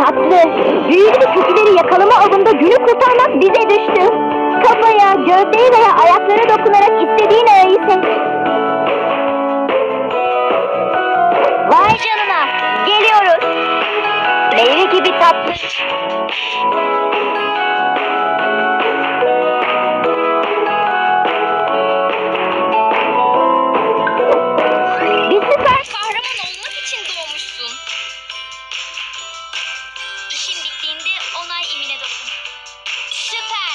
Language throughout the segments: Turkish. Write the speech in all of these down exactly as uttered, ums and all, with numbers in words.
tatlı. Büyülü kötüleri yakalama avında günü kurtarmak bize düştü. Kafaya, gövdeye veya ayaklara dokunarak istediğin öğeyi seç. Vay canına, geliyoruz. Meyve gibi tatlı. Bir süper Kahraman olmak için doğmuşsun. İşin bittiğinde onay imine dokun. Süper.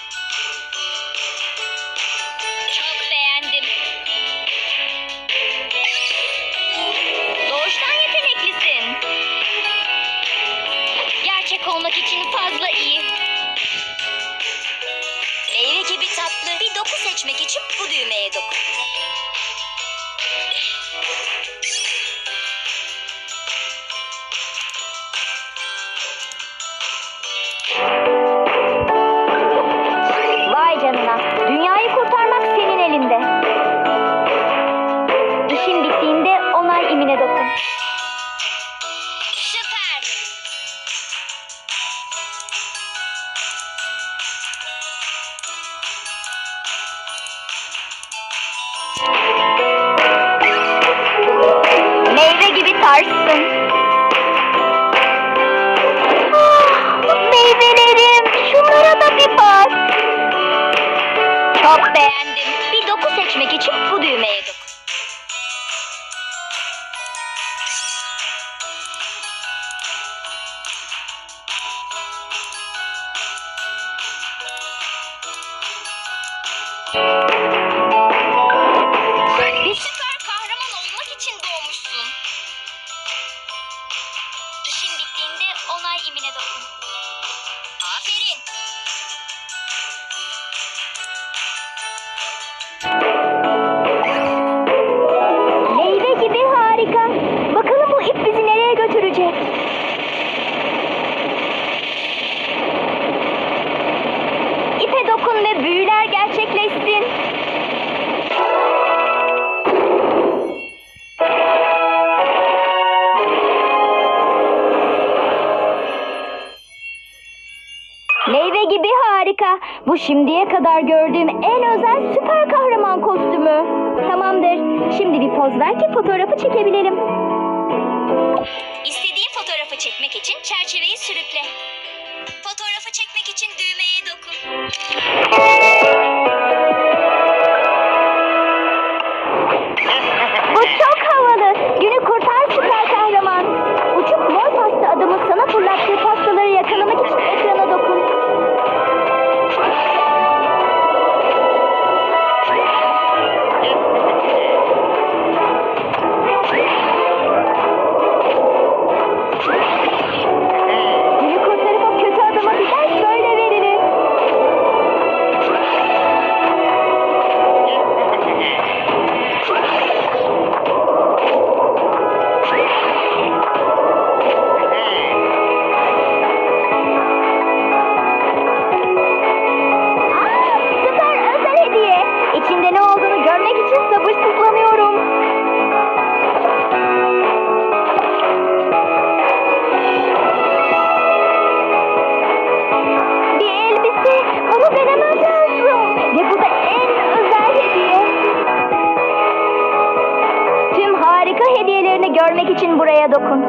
Çok beğendim. Doğuştan yeteneklisin. Gerçek olmak için fazla iyi. Meyve gibi tatlı. Bir doku seçmek için bu düğmeye dokun. Vay canına, dünyayı kurtarmak senin elinde. İşin bittiğinde onay imine dokun. Süper. Meyve gibi tarzsın. Ah, meyvelerim, şunlara da bir bak. Çok beğendim. Bir doku seçmek için bu düğmeye dokun. Bir süper kahraman olmak için doğmuşsun. İşin bittiğinde onay imine dokun. Aferin. Meyve gibi harika. Bakalım bu ip bizi nereye götürecek? İpe dokun ve büyüler gerçekleşsin. Meyve gibi harika. Bu şimdiye kadar gördüğüm en özel süper kahraman kostümü. Tamamdır. Şimdi bir poz ver ki fotoğrafı çekebilelim. İstediğin fotoğrafı çekmek için çerçeveyi sürükle. Fotoğrafı çekmek için düğmeye dokun. Bu çok havalı. Günü kurtar süper kahraman. Uçuk mor pasta adamın sana fırlattığı pastaları yakalamak için ekrana dokun. Günü kurtarıp o kötü adama bir ders böyle verilir. Aa, süper özel hediye. İçinde ne olduğunu görmek için sabırsızlanıyorum. Bir elbise. Bunu denemem lazım. Ve bu da en özel hediye. Tüm harika hediyelerini görmek için buraya dokun.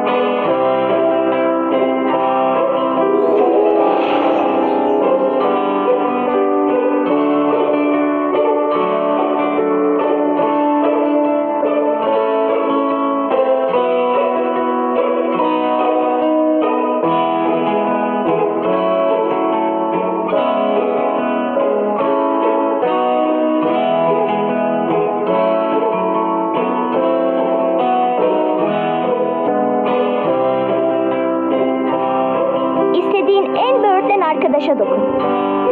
İstediğin en böğürtlen arkadaşa dokun.